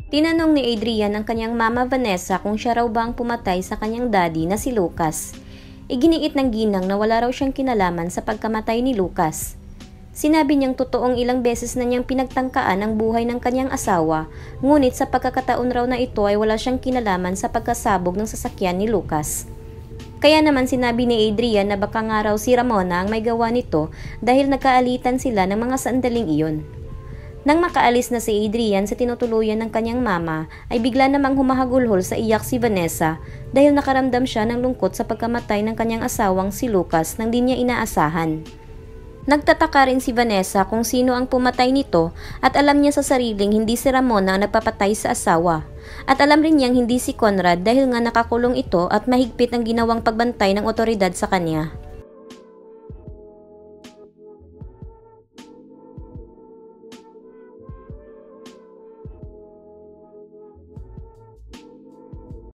Tinanong ni Adrian ang kanyang mama Vanessa kung siya raw ba ang pumatay sa kanyang daddy na si Lucas. Iginiit ng ginang na wala raw siyang kinalaman sa pagkamatay ni Lucas. Sinabi niyang totoong ilang beses na niyang pinagtangkaan ang buhay ng kanyang asawa, ngunit sa pagkakataon raw na ito ay wala siyang kinalaman sa pagkasabog ng sasakyan ni Lucas. Kaya naman sinabi ni Adrian na baka nga raw si Ramona ang may gawa nito dahil nagkaalitan sila ng mga sandaling iyon. Nang makaalis na si Adrian sa tinutuluyan ng kanyang mama, ay bigla namang humahagulhol sa iyak si Vanessa dahil nakaramdam siya ng lungkot sa pagkamatay ng kanyang asawang si Lucas nang di niya inaasahan. Nagtataka rin si Vanessa kung sino ang pumatay nito at alam niya sa sariling hindi si Ramona ang nagpapatay sa asawa. At alam rin niyang hindi si Conrad dahil nga nakakulong ito at mahigpit ang ginawang pagbantay ng otoridad sa kanya.